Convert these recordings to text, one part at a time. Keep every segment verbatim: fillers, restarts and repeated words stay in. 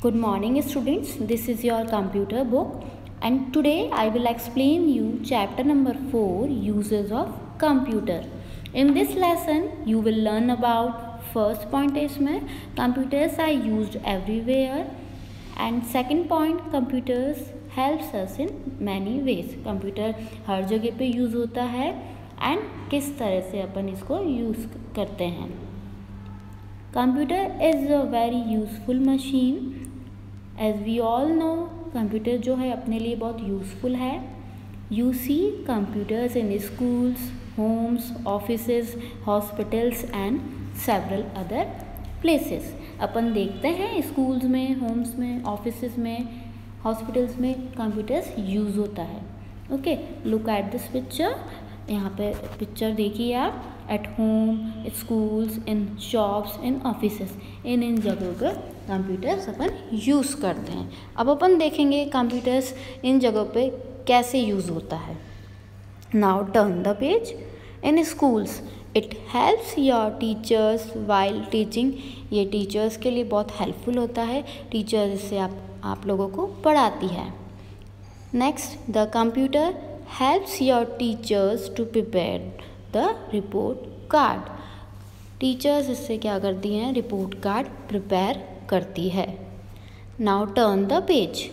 Good morning students, this is your computer book and today I will explain you chapter number four, uses of computer. In this lesson you will learn about first point इसमें computers are used everywhere and second point computers helps us in many ways. Computer हर जगह पे use होता है and किस तरह से अपन इसको use करते हैं. Computer is a very useful machine. As we all know, computer जो है अपने लिए बहुत यूज़फुल है. You see computers in schools, homes, offices, hospitals and several other places. अपन देखते हैं स्कूल्स में, होम्स में, ऑफिसेस में, हॉस्पिटल्स में कंप्यूटर्स यूज़ होता है. Okay, look at this picture. यहाँ पे पिक्चर देखिए आप. At home, schools, in shops, in offices, in इन जगहों पर कंप्यूटर्स अपन यूज़ करते हैं. अब अपन देखेंगे कंप्यूटर्स इन जगहों पे कैसे यूज़ होता है. Now turn the page. In schools it helps your teachers while teaching. ये टीचर्स के लिए बहुत हेल्पफुल होता है. टीचर इससे आप आप लोगों को पढ़ाती है. Next, the computer helps your teachers to prepare the report card. Teachers इससे क्या करती हैं, रिपोर्ट कार्ड प्रिपेयर करती है. Now turn the page.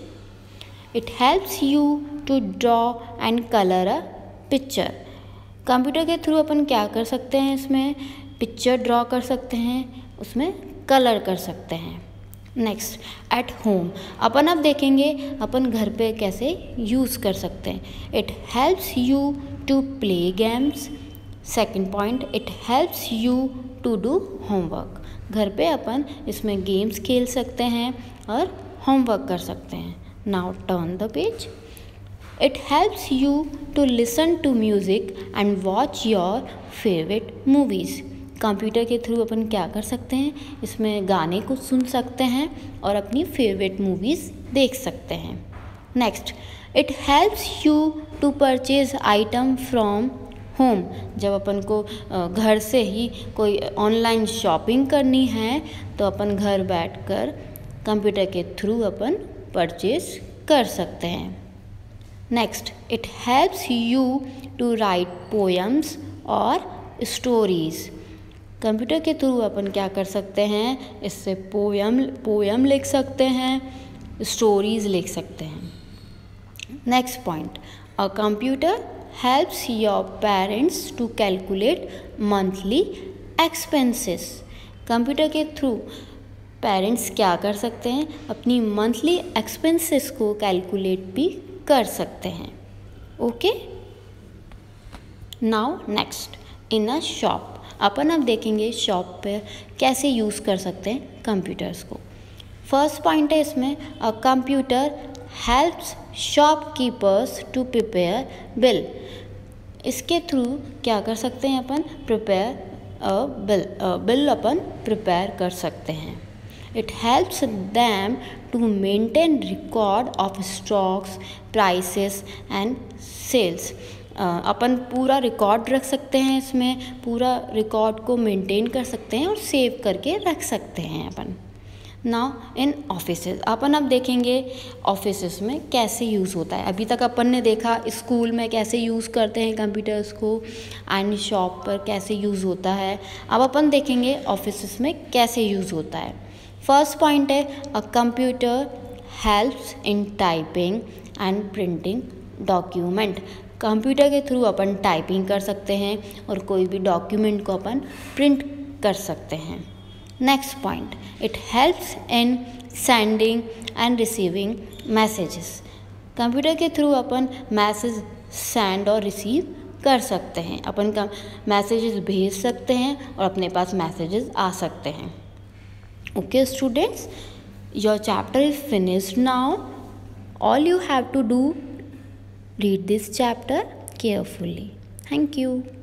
It helps you to draw and colour a picture. Computer के थ्रू अपन क्या कर सकते हैं, इसमें पिक्चर ड्रॉ कर सकते हैं, उसमें कलर कर सकते हैं. नेक्स्ट, एट होम अपन अब देखेंगे अपन घर पे कैसे यूज़ कर सकते हैं. It helps you to play games. Second point, it helps you to do homework. घर पे अपन इसमें गेम्स खेल सकते हैं और होमवर्क कर सकते हैं. Now turn the page. It helps you to listen to music and watch your favourite movies. Computer के थ्रू अपन क्या कर सकते हैं, इसमें गाने को सुन सकते हैं और अपनी फेवरेट मूवीज़ देख सकते हैं. Next, it helps you to purchase item from home. जब अपन को घर से ही कोई ऑनलाइन शॉपिंग करनी है तो अपन घर बैठकर कंप्यूटर के थ्रू अपन परचेज कर सकते हैं. Next, it helps you to write poems और स्टोरीज़. कंप्यूटर के थ्रू अपन क्या कर सकते हैं, इससे पोएम पोएम लिख सकते हैं, स्टोरीज़ लिख सकते हैं. Next point, a computer helps your parents to calculate monthly expenses. Computer के थ्रू पेरेंट्स क्या कर सकते हैं, अपनी मंथली एक्सपेंसेस को कैलकुलेट भी कर सकते हैं. Okay, now next, in a shop अपन अब देखेंगे शॉप पे कैसे यूज़ कर सकते हैं कंप्यूटर्स को. फर्स्ट पॉइंट है इसमें, a computer helps shopkeepers to prepare bill. इसके थ्रू क्या कर सकते हैं अपन, प्रिपेयर अ बिल बिल अपन प्रिपेयर कर सकते हैं. It helps them to maintain record of stocks, prices and sales. अपन पूरा रिकॉर्ड रख सकते हैं, इसमें पूरा रिकॉर्ड को मेंटेन कर सकते हैं और सेव करके रख सकते हैं अपन. नाउ इन ऑफिसेज अपन अब देखेंगे ऑफिसेस में कैसे यूज़ होता है. अभी तक अपन ने देखा स्कूल में कैसे यूज़ करते हैं कंप्यूटर्स को एंड शॉप पर कैसे यूज़ होता है. अब अपन देखेंगे ऑफिसेस में कैसे यूज़ होता है. फर्स्ट पॉइंट है, a computer helps in typing and printing document. Computer के थ्रू अपन टाइपिंग कर सकते हैं और कोई भी डॉक्यूमेंट को अपन प्रिंट कर सकते हैं. Next point, it helps in sending and receiving messages. Computer के थ्रू अपन मैसेज सेंड और रिसीव कर सकते हैं. अपन का मैसेजेस भेज सकते हैं और अपने पास मैसेजेस आ सकते हैं. Okay students, your chapter is finished now. All you have to do, read this chapter carefully. Thank you.